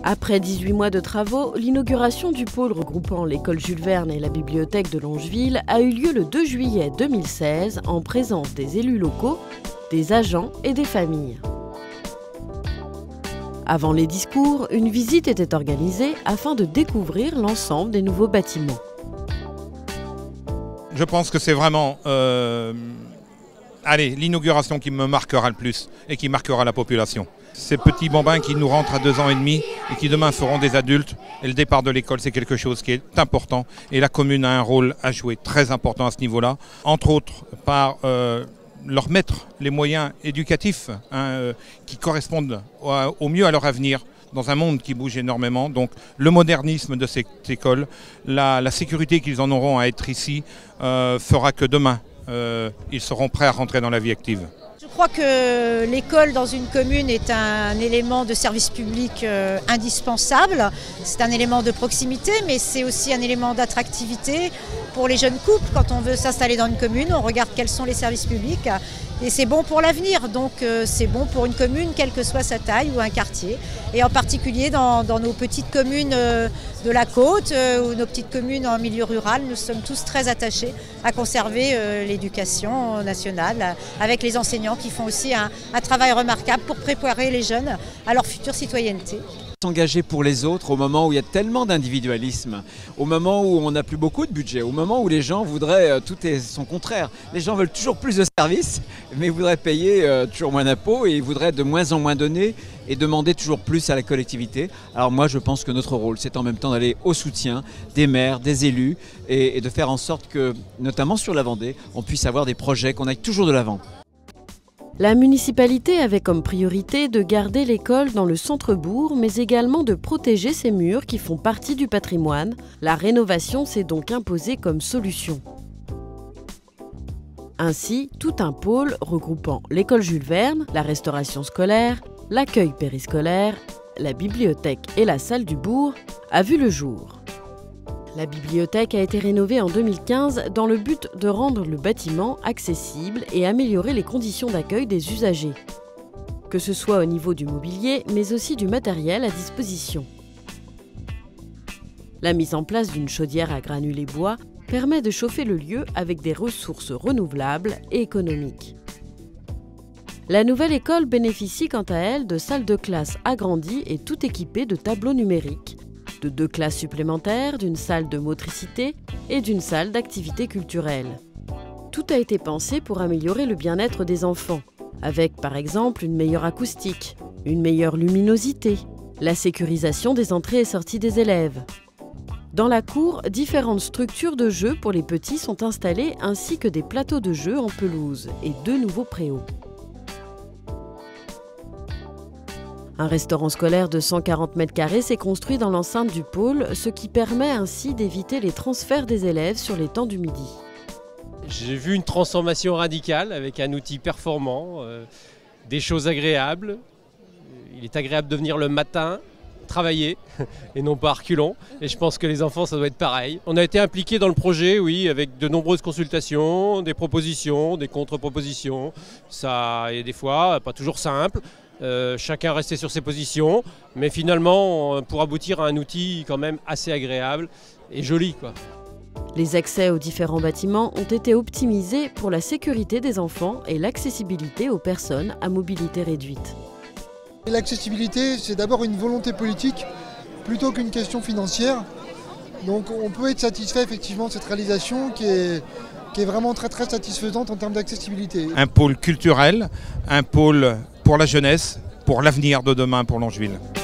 Après 18 mois de travaux, l'inauguration du pôle regroupant l'école Jules Verne et la bibliothèque de Longeville a eu lieu le 2 juillet 2016 en présence des élus locaux, des agents et des familles. Avant les discours, une visite était organisée afin de découvrir l'ensemble des nouveaux bâtiments. Je pense que c'est vraiment l'inauguration qui me marquera le plus et qui marquera la population. Ces petits bambins qui nous rentrent à 2 ans et demi et qui demain feront des adultes. Et le départ de l'école, c'est quelque chose qui est important. Et la commune a un rôle à jouer très important à ce niveau-là. Entre autres, par leur mettre les moyens éducatifs qui correspondent au mieux à leur avenir dans un monde qui bouge énormément. Donc le modernisme de cette école, la sécurité qu'ils en auront à être ici fera que demain, ils seront prêts à rentrer dans la vie active. Je crois que l'école dans une commune est un élément de service public indispensable. C'est un élément de proximité, mais c'est aussi un élément d'attractivité pour les jeunes couples. Quand on veut s'installer dans une commune, on regarde quels sont les services publics et c'est bon pour l'avenir. Donc c'est bon pour une commune, quelle que soit sa taille ou un quartier. Et en particulier dans nos petites communes de la côte ou nos petites communes en milieu rural, nous sommes tous très attachés à conserver l'éducation nationale avec les enseignants qui font aussi un travail remarquable pour préparer les jeunes à leur future citoyenneté. S'engager pour les autres au moment où il y a tellement d'individualisme, au moment où on n'a plus beaucoup de budget, au moment où les gens voudraient, tout est son contraire. Les gens veulent toujours plus de services, mais voudraient payer toujours moins d'impôts et ils voudraient de moins en moins donner et demander toujours plus à la collectivité. Alors moi je pense que notre rôle c'est en même temps d'aller au soutien des maires, des élus et de faire en sorte que, notamment sur la Vendée, on puisse avoir des projets, qu'on aille toujours de l'avant. La municipalité avait comme priorité de garder l'école dans le centre-bourg, mais également de protéger ses murs qui font partie du patrimoine. La rénovation s'est donc imposée comme solution. Ainsi, tout un pôle regroupant l'école Jules Verne, la restauration scolaire, l'accueil périscolaire, la bibliothèque et la salle du bourg a vu le jour. La bibliothèque a été rénovée en 2015 dans le but de rendre le bâtiment accessible et améliorer les conditions d'accueil des usagers, que ce soit au niveau du mobilier, mais aussi du matériel à disposition. La mise en place d'une chaudière à granulés bois permet de chauffer le lieu avec des ressources renouvelables et économiques. La nouvelle école bénéficie quant à elle de salles de classe agrandies et tout équipées de tableaux numériques, de 2 classes supplémentaires, d'une salle de motricité et d'une salle d'activité culturelle. Tout a été pensé pour améliorer le bien-être des enfants, avec par exemple une meilleure acoustique, une meilleure luminosité, la sécurisation des entrées et sorties des élèves. Dans la cour, différentes structures de jeux pour les petits sont installées ainsi que des plateaux de jeux en pelouse et 2 nouveaux préaux. Un restaurant scolaire de 140 m² s'est construit dans l'enceinte du pôle, ce qui permet ainsi d'éviter les transferts des élèves sur les temps du midi. J'ai vu une transformation radicale avec un outil performant, des choses agréables. Il est agréable de venir le matin, travailler et non pas à reculons. Et je pense que les enfants, ça doit être pareil. On a été impliqués dans le projet, oui, avec de nombreuses consultations, des propositions, des contre-propositions. Ça est des fois pas toujours simple. Chacun restait sur ses positions, mais finalement pour aboutir à un outil quand même assez agréable et joli, quoi. Les accès aux différents bâtiments ont été optimisés pour la sécurité des enfants et l'accessibilité aux personnes à mobilité réduite. L'accessibilité, c'est d'abord une volonté politique plutôt qu'une question financière. Donc on peut être satisfait effectivement de cette réalisation qui est vraiment très très satisfaisante en termes d'accessibilité. Un pôle culturel, un pôle pour la jeunesse, pour l'avenir de demain pour Longeville.